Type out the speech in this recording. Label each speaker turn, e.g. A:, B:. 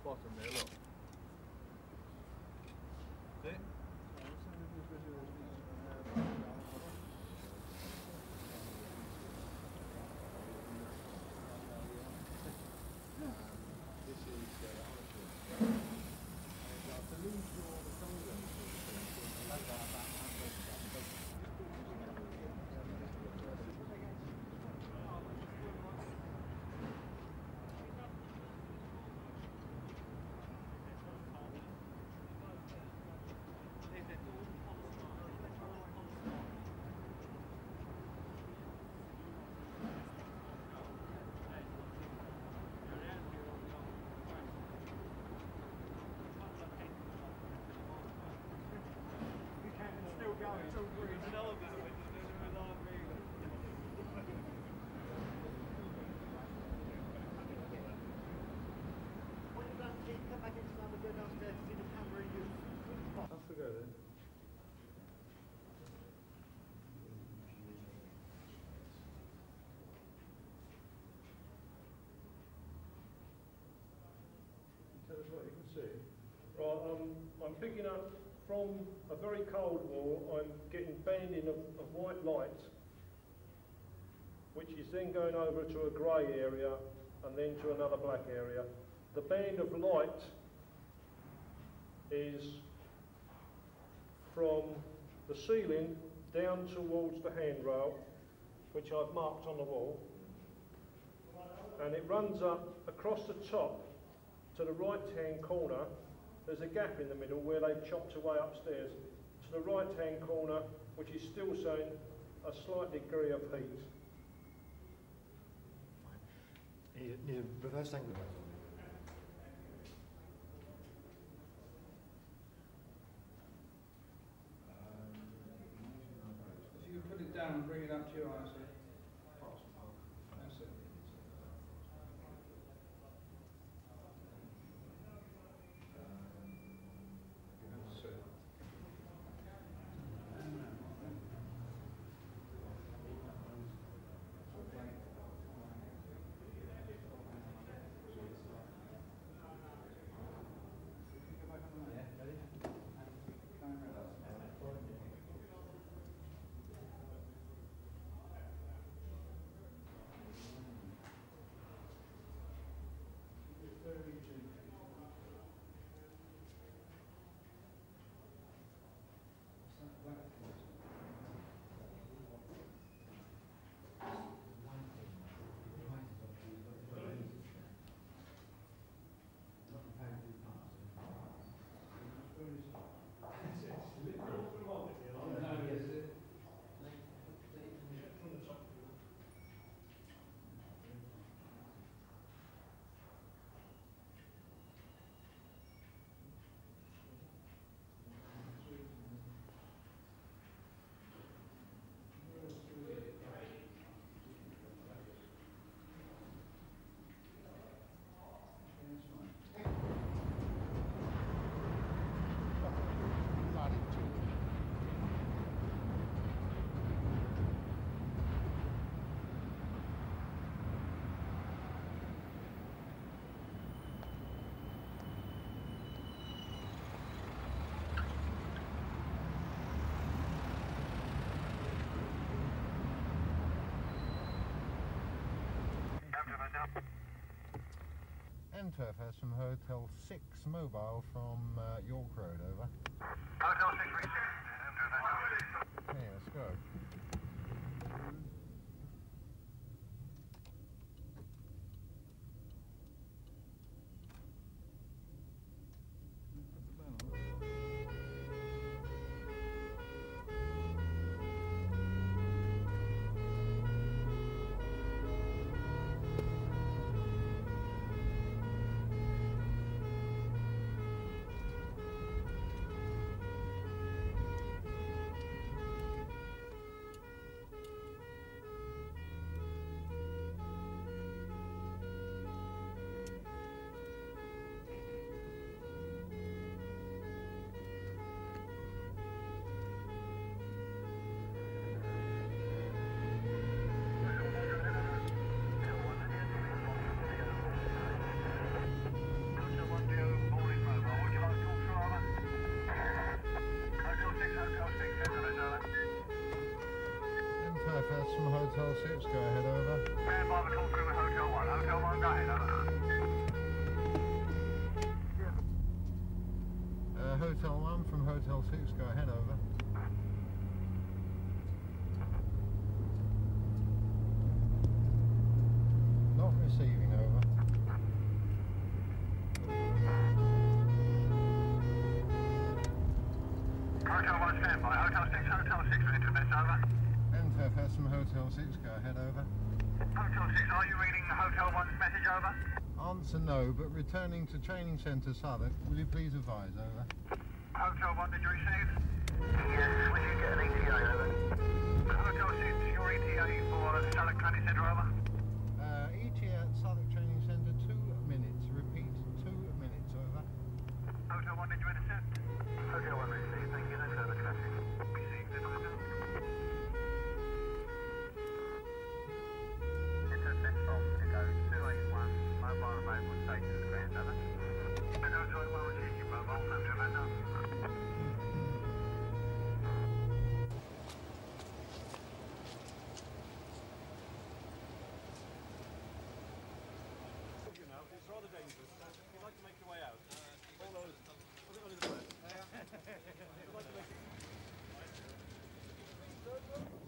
A: bottom there, look. See? This is I believe you're the golden. Off we go then. Tell us what you can see.
B: Right, I'm picking up from a very cold wall, I'm getting banding of white light, which is then going over to a grey area and then to another black area. The band of light is from the ceiling down towards the handrail, which I've marked on the wall, and it runs up across the top to the right-hand corner. There's a gap in the middle where they've chopped away upstairs. To the right-hand corner, which is still showing a slight degree of heat.
C: Need a reverse angle.
A: If you put it down and bring it up to your eyes, that's it.
C: Antwerp from Hotel 6 mobile from York Road, over.
D: Hotel 636,
C: Okay, let's go. NFS from Hotel 6, go ahead, over.
D: Stand by the call through with Hotel 1. Hotel 1, go ahead, over.
C: Hotel 1 from Hotel 6, go ahead, over. Not receiving, over.
D: Hotel 1, stand by. Hotel 6 for internet, over.
C: NFS from Hotel 6, go ahead, over.
D: Hotel 6, are you reading the Hotel 1's message, over?
C: Answer no, but returning to Training Centre Southwark, will you please advise, over.
D: Hotel 1, did you receive? Yes, will you get an ETA, over? Hotel 6, your ETA for Southwark Training Centre, over?
C: ETA at Southwark Training Centre, 2 minutes. Repeat, 2 minutes, over.
D: Hotel 1, did you intercept? Hotel 1 received, thank you, no further traffic. Received, in Hotel. Intercept from Echo 281, mobile available station at Grand, over. Echo 281, receive your mobile, no traffic,
B: It's rather dangerous. If you'd like to make your way out, all those... Was it under the breath? If you'd like to make